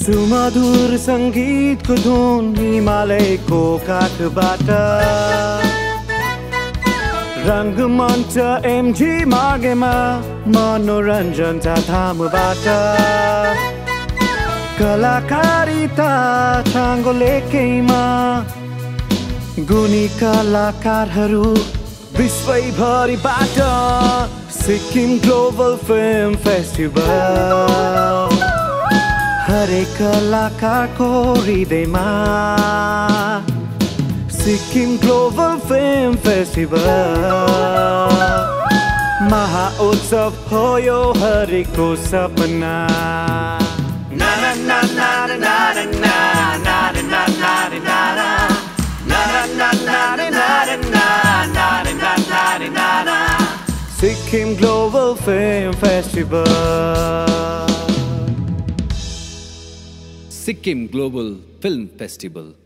सुमधुर संगीतको धुन हिमालयको काखबाट रङ्गमञ्च एमजी मार्गमा मनोरञ्जनका धामबाट कलाकारिता छाङ्गो लेकैमा गुणी कलाकारहरू विश्वैभरिबाट सिक्किम ग्लोबल फिल्म फेस्टिभल हरेक कलाकारको हृदयमा सिक्किम ग्लोबल फिल्म फेस्टिभल महाउत्सव हो यो हरेकको सपना Sikkim Global Film Festival. Sikkim Global Film Festival.